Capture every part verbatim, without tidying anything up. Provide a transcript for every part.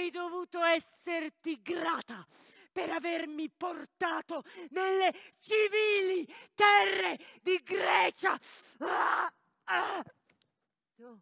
avrei dovuto esserti grata per avermi portato nelle civili terre di Grecia. Ah, ah. Tu.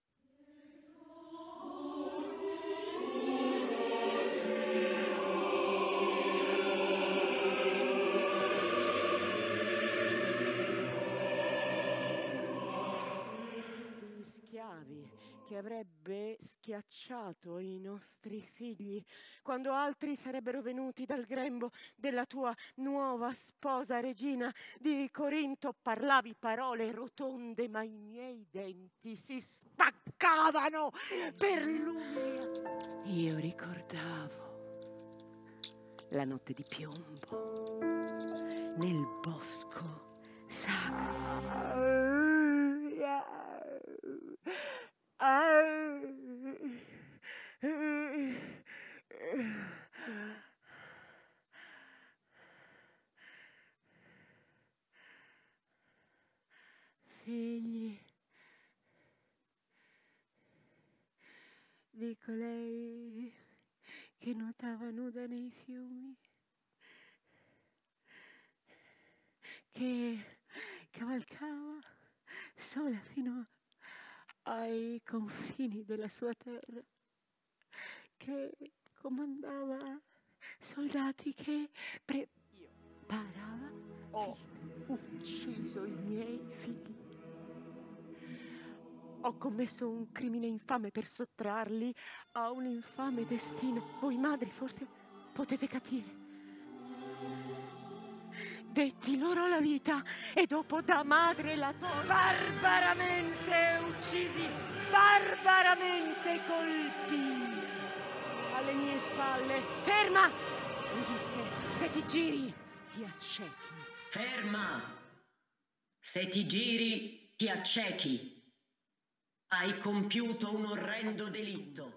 Gli schiavi che avrebbe schiacciato i nostri figli quando altri sarebbero venuti dal grembo della tua nuova sposa regina di Corinto. Parlavi parole rotonde, ma i miei denti si spaccavano per l'umiliazione. Io ricordavo la notte di piombo nel bosco sacro. Figli di colei che nuotava nuda nei fiumi, che cavalcava sola fino ai confini della sua terra, che comandava soldati, che preparava. Ho ucciso i miei figli. Ho commesso un crimine infame per sottrarli a un infame destino. Voi madri forse potete capire. Detti loro la vita e dopo da madre la tua barbaramente uccisi, barbaramente colpì alle mie spalle. Ferma! Mi disse, se ti giri ti accechi. Ferma! Se ti giri ti accechi. Hai compiuto un orrendo delitto.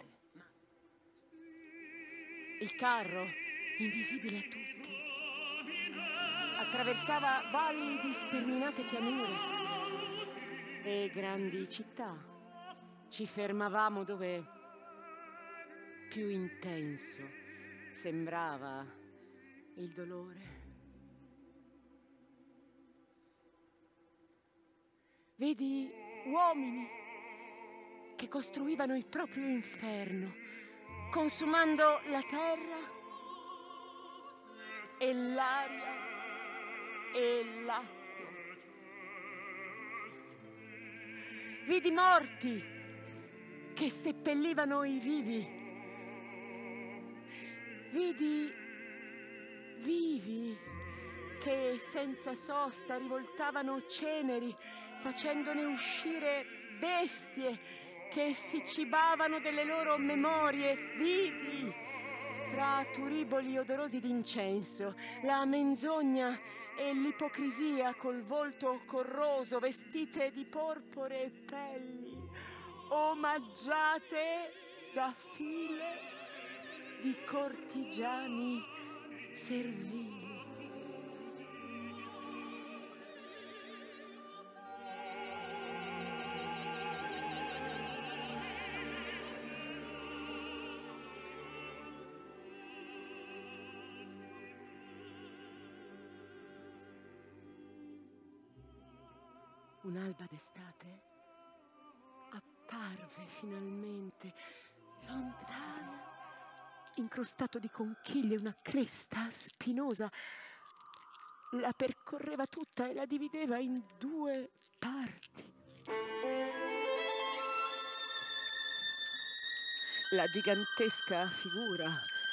Il carro, invisibile a tutti, attraversava valli di sterminate pianure e grandi città. Ci fermavamo dove più intenso sembrava il dolore. Vedi uomini che costruivano il proprio inferno, consumando la terra e l'aria e l'acqua. Vidi morti che seppellivano i vivi. Vidi vivi che senza sosta rivoltavano ceneri, facendone uscire bestie che si cibavano delle loro memorie. Vidi, tra turiboli odorosi d'incenso, la menzogna e l'ipocrisia col volto corroso, vestite di porpore e pelli, omaggiate da file di cortigiani servili. Un'alba d'estate apparve finalmente, lontana, incrostato di conchiglie, una cresta spinosa. La percorreva tutta e la divideva in due parti. La gigantesca figura,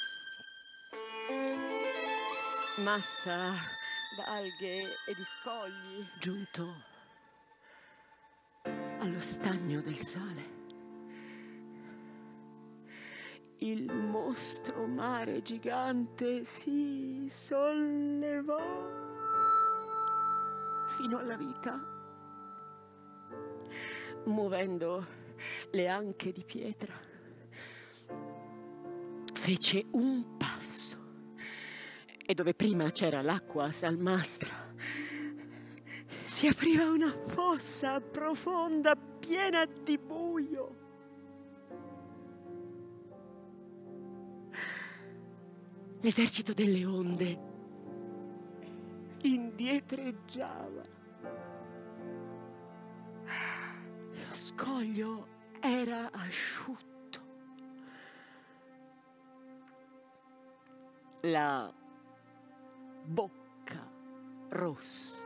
massa d'alghe e di scogli, giunto allo stagno del sale. Il mostro mare gigante si sollevò fino alla vita, muovendo le anche di pietra. Fece un passo e dove prima c'era l'acqua salmastra si apriva una fossa profonda, piena di buio. L'esercito delle onde indietreggiava. Lo scoglio era asciutto. La bocca rossa.